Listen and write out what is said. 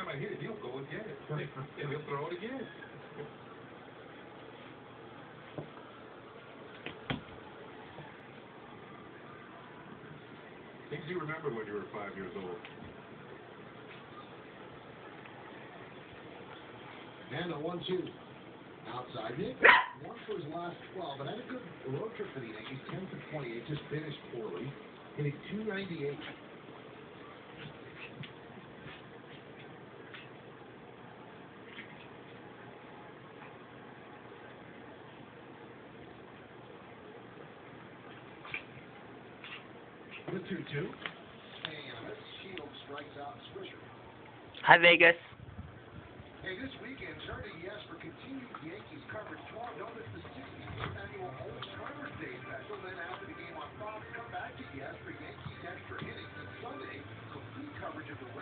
I hit it, he'll go again. And he'll throw it again. Things you remember when you were 5 years old. And a 1-2. Outside Nick. One for his last 12, but had a good road trip for the Yankees. 10 for 28, just finished poorly. Hitting .298. The 2-2. And Shields strikes out Swisher. Hi, Vegas. Hey, this weekend, turn to Yes for continued Yankees coverage. Tomorrow, don't miss the 65th annual Alzheimer's Day special. Then after the game on Fox, come back to Yes for Yankees extra innings. And Sunday, complete coverage of the